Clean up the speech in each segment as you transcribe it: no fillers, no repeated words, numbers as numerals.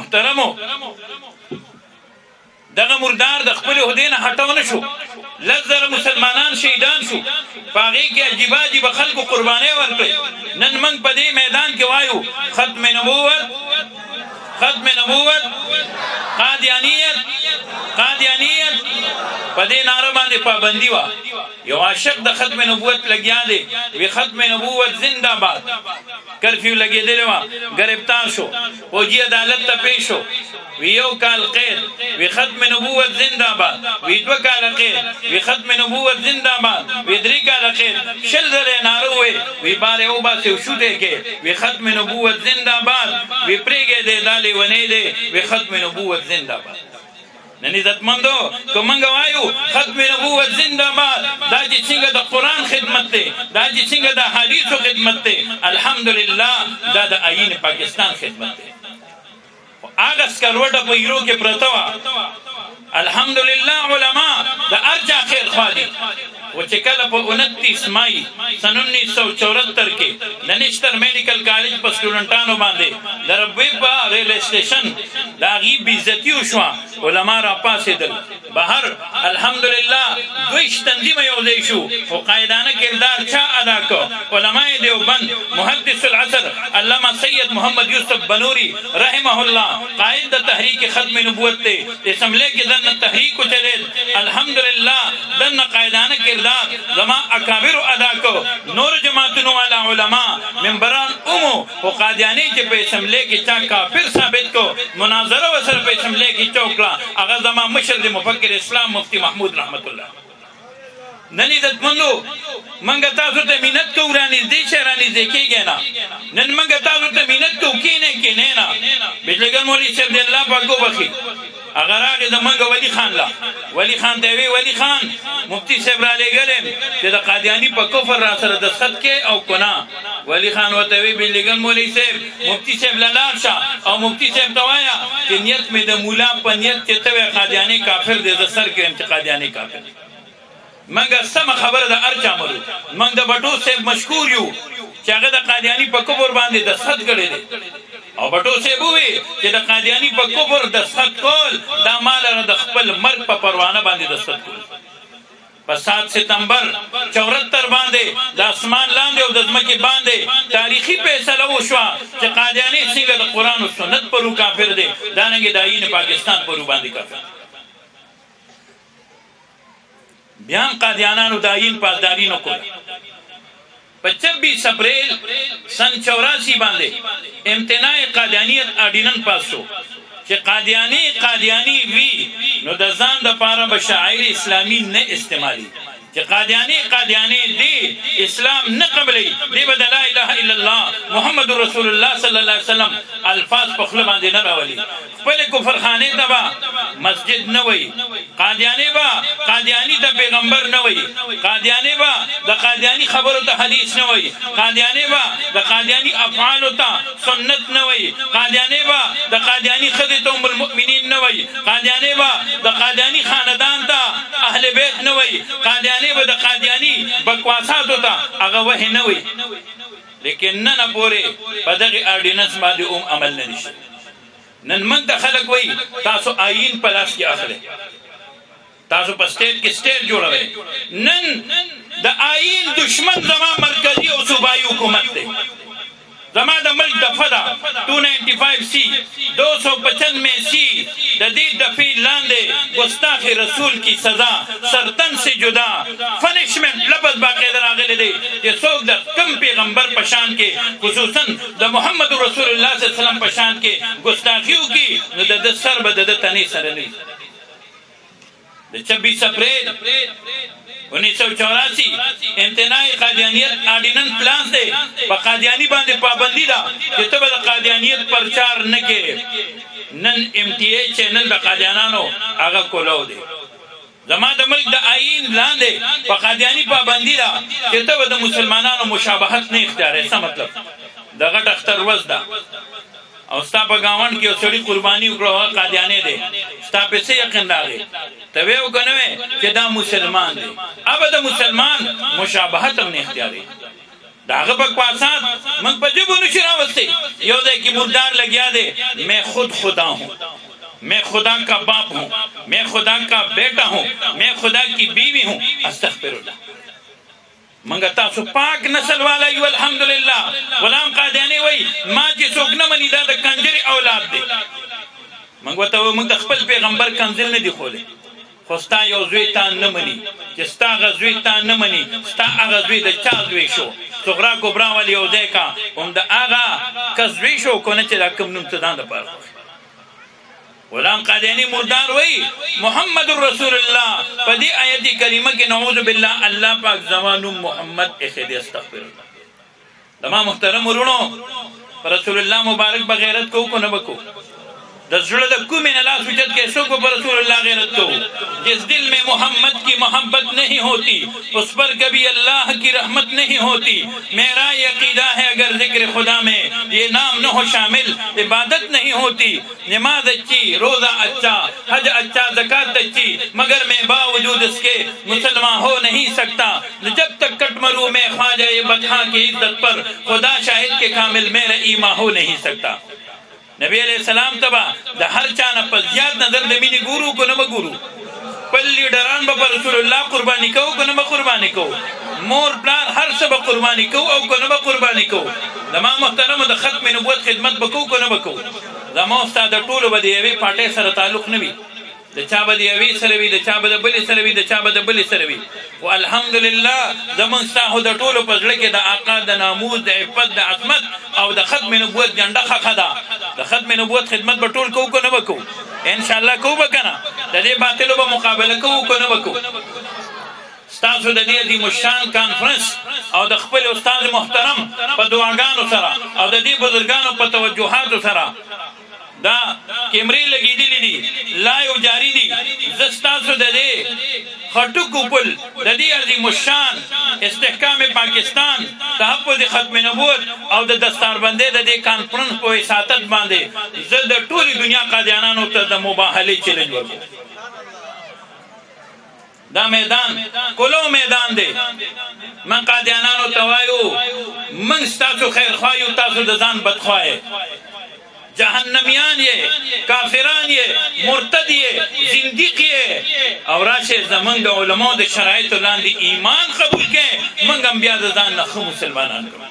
محترمو دغه مردار د خپل هدي نه هټو نه شو لزر مسلمانان شهیدان شو پاغي کې عجیبه عجیبه خلکو قرباني ورکړي نن موږ په دې میدان کې وایو ختم نبوت قادیانیت په دې ناره باندې پابندي وا یو عاشق د ختم نبوت لګیا دی وی ختم نبوت زنده باد کرفیو لګیدل وا گرفتار شو فوجي عدالت ته پیښ شو وی یو کال قید وی ختم نبوت زنده باد وی دو کال قید وی ختم نبوت زنده باد وی درې کال قید شل زله ناره وی بار او باسه شو دی کې وی ختم نبوت زنده باد وی پرېګې دی دالي ونی دی وی ختم نبوت زنده باد نن عزت مندو کومنګ وایو ختم نبوت زنده باد دا چې څنګه د قران خدمت ته دا چې څنګه د حدیثو خدمت ته الحمدلله دا د آئین پاکستان خدمت ته هغه سکروټه په یورو کې پرته وا الحمدلله علما د ارجا خیر خالي و چې کله په 29 مای سن 1974 کې د نشتر میډیکل کالج په سټوډنټانو باندې د ربوي په ریل سټیشن دا غي بیزتی وشو علما را پاسېدل بهر الحمدلله دوی تنظیم یو ځای شو او قائدانه کردار چا ادا کو علماء دیوبند محدث العصر علامه سید محمد یوسف بنوری رحمه الله قائد د تحریک ختم نبوت ته اسمبلی کې دنه تحریک چلے الحمدلله دنه قائدانه کردار زما اکابر ادا کو نور جماعتونو والا علماء منبران اومو او قادیانی چې په اسمبلی کې چا کافر ثابت کو مناظره وسره په اسمبلی کې چوکلا هغه زما مشر دی مفکر اسلام مفتی محمود رحمت الله نن عزت مندو منګه تاسو ته مينت کو ورانی دي شهراني ځکیږي نه نن منګه تاسو ته مينت کو کینه نه بجلګر مولوی صاحب دی الله پاک وبخي اگر هغه د منګه ولی خان دی ولی خان مفتی صاحب را لګلم چې د قادیانی په کفر را سره د صد کې او کنا ولی خان وته وی بجلګر مولوی صاحب مفتی صاحب لاله شاه او مفتی صاحب دوایا چې نیت می د مولا په نیت کې ته قادیانی کافر دی د سر کې چې قادیانی کافر منګه سم خبره د ارچا ملو منګ د بټو صاحب مشکور یو چې هغه د قادیانی په کفر باندې د صد کړي دي او بټو صاحب وی چې د قادیانی په کفر د صد کول د مال د خپل مرګ په پروانه باندې د صد کول په 7 ستمبر 74 باندې د اسمان لاندې او د ځمکې باندې تاریخي فیصله وشو چې قادیانی څنګه د قران او سنت پرو کافر دي دانګي د آئین پاکستان پرو باندې کافر بیان قادیانانو داین پاسداری نو کوله په 26 اپریل سن 84 باندې امتناع قادیانیت آرډیننس پاس شو چې قادیانی وی نو د ځان د پاره به شاعر اسلامی نه استعمالي چې قادیانی دی اسلام نه قبلي دی به لا اله الا الله محمد رسول الله صلی الله علیه وسلم الفاظ په خپل باندې نه راولي خپل کفر خانه تبا مسجد نه وای قادیانی ته پیغمبر نه وای قادیانی با د قادیانی خبرو ته حدیث نه وای قادیانی با د قادیانی افعال ته سنت نه وای قادیانی با د قادیانی خدمت المؤمنین نه وای قادیانی با د قادیانی خاندان ته اهل بیت نه وای قادیانی به د قادیانی بکواسات ته هغه وه نه وای لیکن نن پورې په دغه اورډیننس باندې عمل نه نشي نن موږ د خلک وای تاسو آئین په لاس کې اخلي تاسو په سټیټ کې سټیټ جوړوي نن د آئین دشمن زما مرکزی او صوبایي حکومت دی زما د ملک دفعه ده 295 سی 295 سی د دې دفعه لاندې گستاخ رسول کی سزا سرتن سے جدا پنشمنٹ لفظ باقاعده راغلی دی چې څوک د کم پیغمبر پشان کې خصوصا د محمد رسول الله صلی الله علیه وسلم پشان کې گستاخیو کی نو د سر به د تنې سره نه د 26 اپریل 1984 امتناع قادیانیت آرډیننس پلان دی په قادیانی باندې پابندی ده چې ته به د قادیانیت پرچار نه کې نن MTA چینل د قادیانانو هغه کولو دی زما د ملک د آئین لاندې په قادیانی پابندی ده چې ته به د مسلمانانو مشابهت نه اختیارې څه مطلب د غټ اختر وز ده او ستا په گاوند کې اوسړي قرباني وکړه قادیانې دي ستا په څه یقین راغی ته ویو کنه چې دا مسلمان دی اوبه د مسلمان مشابهت هم نه اختیاري داغه بکواسات من په جبو نشي راوستي یو ځای کې مردار لګیا دی میں خود خدا ہوں میں خدا کا باپ ہوں میں خدا کا بیٹا ہوں میں خدا کی بیوی ہوں استغفر اللہ منګه تاسو پاک نسل والا یو الحمدلله غلام قادیانی وای ما چې څوک نه مني دا د کنجری اولاد دی منګه ته موږ خپل پیغمبر کنزل نه دی خولې خو ستا یو زوی تا نه مني چې ستا غزوی تا نه مني ستا هغه زوی د چا زوی شو صغرا کبرا ول یو ځای کا هم د هغه کزوی شو کو نه چې دا کوم نوم ته دا پاره غلام قادیانی مردار وی محمد رسول الله په دې آیت کریمه کې نعوذ بالله الله پاک زمانو محمد اخد استغفر الله تمام محترم ورونو رسول الله مبارک بغیرت کو نه بکو د زړه د کومې نه لاس اوچت کې سو کو پر رسول الله غیرت کو جس دل میں محمد کی محبت نہیں ہوتی اس پر کبھی اللہ کی رحمت نہیں ہوتی میرا یہ عقیدہ ہے اگر ذکر خدا میں یہ نام نہ ہو شامل عبادت نہیں ہوتی نماز اچھی روزہ اچھا حج اچھا زکات اچھی مگر میں باوجود اس کے مسلمان ہو نہیں سکتا جب تک کٹ مرو میں خواجہ بدخاں کی عزت پر خدا شاہد کے کامل میرا ایمان ہو نہیں سکتا نبی علیہ السلام تبا د هر چا نه په زیات نظر د مینې ګورو کو نه به ګورو خپل لیډران به پر رسول الله قرباني کوو که نه به قرباني کوو مور پلار هر څه به قرباني کوو او که نه به قرباني کوو زما محترمو د ختم نبوت خدمت به کوو که نه به کوو زما ستا د ټولو به د یوې پاټۍ سره تعلق نه وي د چا به د یوې سره وي د چا به د بلې سره وي د چا به د بلې سره وي خو الحمدلله زمونږ ستا خو د ټولو په زړه کې د آقا د ناموس د عفت د عصمت او د ختم نبوت جنډه ښخه ده د ختم نبوت خدمت به ټول کوو که نه به کوو انشاءالله کوو به که نه د دې باطلو به مقابله کوو که نه به کوو ستاسو د دې عظیم الشان کانفرنس او د خپل استاد محترم په دعاګانو سره او د دې بزرګانو په توجهاتو سره دا کیمرې لګېدلې دي لایو جاری دي زه ستاسو د دې خټکو پل د دې عظیم الشان استحکام پاکستان تحفظ ختم نبوت او د دستاربندۍ د دې کانفرنس په وساطت باندې زه د ټولې دنیا قادیانانو ته د مباهلې چیلنج ورکوم دا میدان کلو میدان دی من قادیانانو ته وایو من ستاسو خیر خوایو تاسو د ځان بدخوایې جهنمیان یہ کافران یہ مرتد یہ زندیق یہ اور راشه زمنګ علماء د شرایط لاندې ایمان قبول کړي منګ هم بیا ځان نه مسلمانان کړو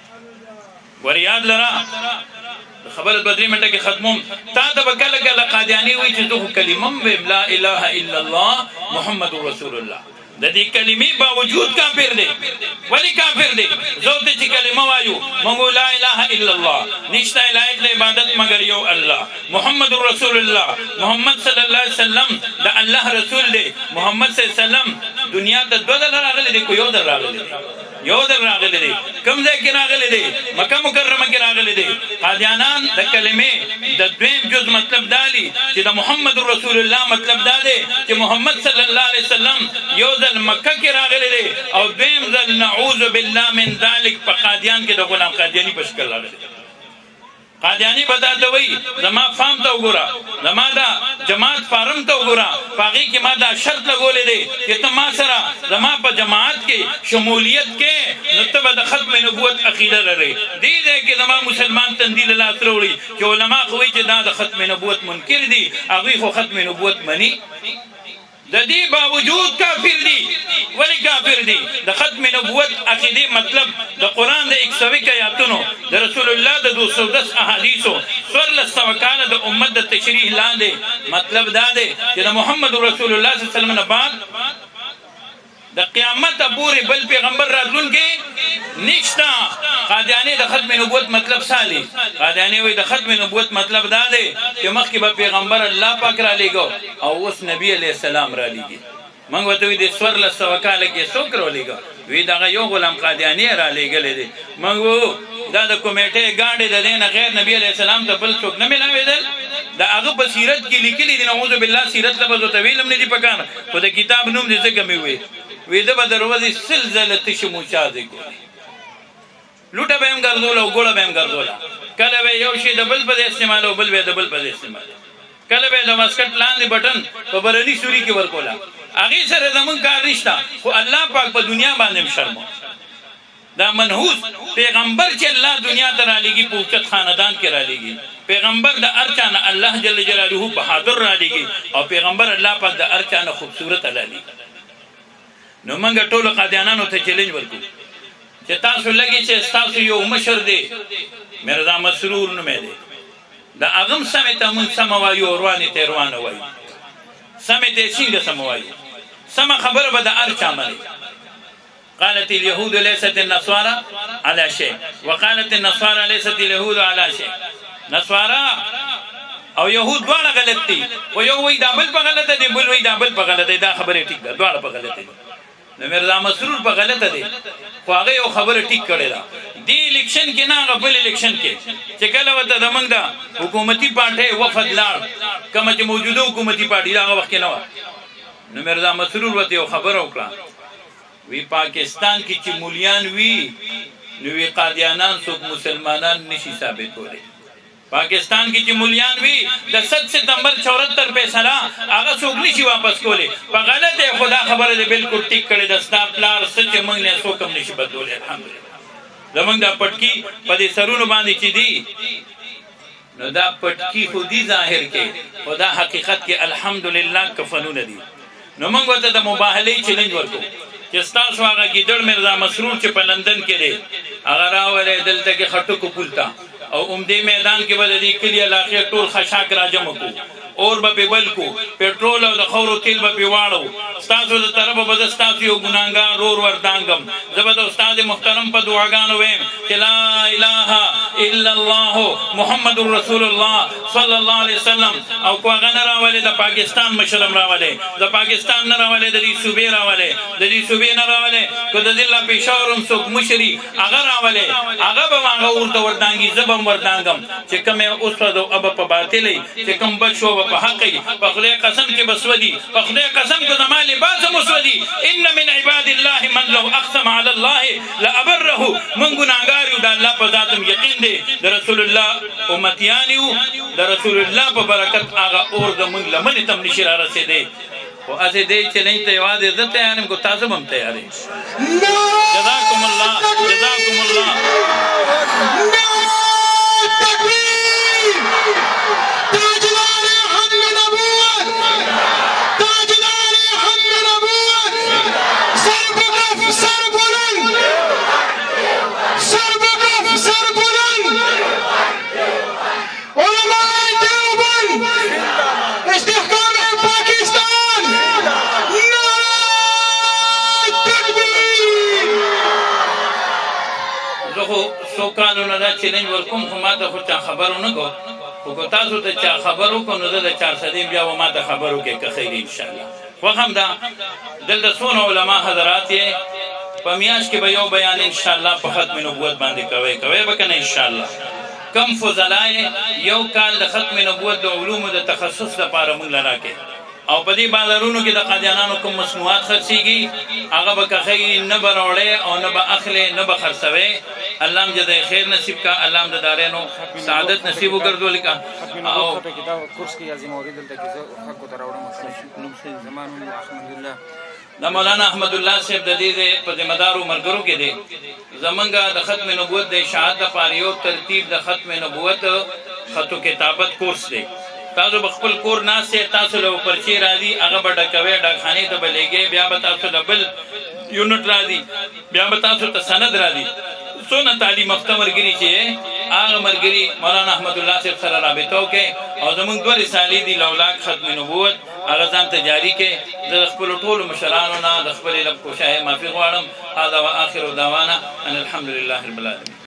ور یاد لرا خبر بدري منټه کې ختموم تا د وکړه کله قادیانی وی چې دوه کلمه لا اله الا الله محمد رسول الله د دې کلمې باوجود کافر دی ولی کافر دی زوته چې کلمه وایو مونږ لا اله الا الله نشته لایق له عبادت مگر یو الله محمد رسول الله محمد صلی الله علیه وسلم د الله رسول دی محمد صلی الله علیه وسلم دنیا ته دوه ځله راغلی دی کو یو ځل راغلی دی یو ځل راغلی دی کوم ځای کې راغلی دی مکه مکرمه کې راغلی دی قادیانان د کلمې د دویم جز مطلب دالی چې د محمد رسول الله مطلب دا دی چې محمد صلی الله علیه وسلم یو ځل مکه کې راغلی دی او دویم ځل نعوذ بالله من ذلک په قادیان کې د غلام قادیانی په شکل راغلی قادیانی بتاته وی زما فام ته وګوره زما دا جماعت فارم ته وګوره باقي کې ما دا شرط لګولې دي چې ته ما سره زما په جماعت کې شمولیت کې نتبه د ختم نبوت عقیده لري دې دې کې زما مسلمان تندیل الله تروړي چې علما خوي چې دا د ختم نبوت منکر دي هغه خو ختم نبوت مني د دې باوجود کافر دي ولی کافر دي د ختم نبوت عقیده مطلب د قران د 101 آیاتونو د رسول الله د 210 احادیثو څوارلس سوه کاله د امت د تشریح لاندې مطلب دا دی چې د محمد رسول الله صلی الله علیه وسلم نه بعد د قیامت پورې بل پیغمبر راتلونکی نشتا قادیانی د ختم نبوت مطلب سالی قادیانی وی د ختم نبوت مطلب دا دی چې مخکې به پیغمبر الله پاک را لېږو او اوس نبی علیہ السلام را لېږي موږ ورته وی د 1400 کاله کې څوک را لېږه وی دغه یو غلام قادیانی را لېږلی دی موږ دا د کمیټې ګاډې د دې نه غیر نبی علیہ السلام ته بل څوک نه میلاوېدل د هغه په سیرت کې لیکلي دي نعوذ بالله سیرت لفظ ورته ویلم نه دي پکار خو د کتاب نوم دې ځکه مې وی ویده به دروازې سلزله تشې موچازې ګوري لوټه به هم ګرځوله او ګوړه به هم ګرځوله کله به یو شی د بل په ځای استعمالو بل به د بل په ځای استعمالو کله به د واسکټ لاندې بټن په برني سوري کې ورکوله هغې سره زمونږ کار نشته خو الله پاک په دنیا باندې هم شرمو دا منحوس پیغمبر چې الله دنیا ته رالیږي په اوچت خاندان کې رالیږي پیغمبر د ارچا نه الله جل جلاله بهادر رالیږي او پیغمبر الله پاک د ارچا نه خوبصورت رالیږي نو موږ ټول قادیانانو ته چیلنج ورکو چې تاسو لګي چې تاسو یو مشر دی مرزا مسرور نومې دی دا اغم سمې ته مونږ سم وایو روانې ته روانه وایو سمې ته څنګه سم وایو سم خبره به د ارچا مني قالت اليهود ليست النصارى على شيء وقالت النصارى ليست اليهود على شيء نصارى او يهود دواړه غلط دي او یو وی دا بل په غلطه دي بل وی دا بل په غلطه دي دا خبره ټیک ده دواړه په غلطه دي نو مرزا مسرور په غلطه دي خو هغه یو خبره ټیک کړی دا دی الیکشن کې نه غبل الیکشن کې چې کله وته زمنګ دا حکومتي پارټي وفد لاړ کوم چې موجوده حکومتي پارټي دا وخت کې نه و نو مرزا مسرور وته یو خبره وکړه وی پاکستان کې چې مولیان وی نو وی قادیانان څوک مسلمانان نشي ثابتولی پاکستان کې چې مولیان وی د 7 ستمبر 74 فیصله هغه څوک نشي واپس کولی په غلطه خدا خبره دې بالکل ټیک کړي د ستا پلار سچ موږ نه څوک هم نشي بدلولی الحمدلله زمونږ دا پټکی په دې سرونو باندې چې دی نو دا پټکی خو دي ظاهر کې خدا حقیقت کې الحمدلله کفنونه دي نو موږ ورته د مباهله چیلنج ورکو چې ستاسو هغه ګیدړ مرزا مسرور چې په لندن کې دی هغه راولې دلته کې خټکو پولتا او عمدې میدان کې بل دي کلی علاقې ټول خشاک راجم کو اور به بل کو پټرول او د خورو تیل به واړو ستاسو د طرفه به ستاسو یو ګناګار رور وردانګم زبد استاد محترم په دعاګانو ویم چې لا اله الا الله محمد رسول الله صلی الله علیه وسلم او کو هغه راولې د پاکستان مشرم راولې د پاکستان نه راولې د دې صوبې راولې د دې صوبې نه راولې کو د ضلع پېښورم څوک مشري هغه راولې هغه به هغه ورته وردانګي زبم وردانګم چې کومه اوس په اب په باطلې چې کوم بچو په حقي په خدای قسم کې بسودي په خدای قسم کې زما لباس مسودي ان من عباد الله من لو اقسم على الله لابره من ګناګار یو د الله په ذاتم یقین دی د رسول الله امتیان یو د رسول الله په برکت هغه اور د موږ لمن تم نشي را رسیدي او اسه دې چې نه ته یوازې عزت ته انم کو تاسو هم تیار جزاکم الله جزاکم الله سوکالو نه دا چیلنج ورکوم خو ما ته خو چا خبرو نه کو خو تاسو ته چا خبرو کو نو د 400 بیا و ما ته خبرو کې که خیر ان شاء الله خو هم دا دلته څونه علما حضرات یې په میاش کې به یو بیان ان شاء الله په ختم نبوت باندې کوي به کنه ان شاء الله کم فضلای یو کال د ختم نبوت د علوم د تخصص لپاره موږ لراکې او په دې بازارونو کې د قادیانانو کوم مصنوعات خرڅيږي هغه به کخی نه بروړې او نه به اخلي نه به خرڅوي الله هم جزای خیر نصیب کا الله هم د دارینو سعادت نصیب وګرځول کا او کتاب کورس کې ازم اورید دلته کې حق ته راوړم نو زمانو الحمدلله د مولانا احمد الله صاحب د دې په ذمہ دارو مرګرو کې دي زمونږه د ختم نبوت د اشاعت لپاره یو ترتیب د ختم نبوت خطو کتابت کورس دی تاسو بخپل کور ناسه تاسو له پرچی راځي هغه بډکوي ډاکخانه ته بلېږي بیا به تاسو ډبل یونټ راځي بیا به تاسو ته سند راځي سونه تعلیم یافته مرګري چې هغه مرګري مولانا احمد الله صاحب سره رابطه وکي او زمونږ دوه رسالې دي لولاک ختم نبوت هغه ځان ته جاری کې د خپل ټولو مشرانو نه د خپل لب کوشاه معافي غواړم هذا واخر دعوانا ان الحمد لله رب العالمين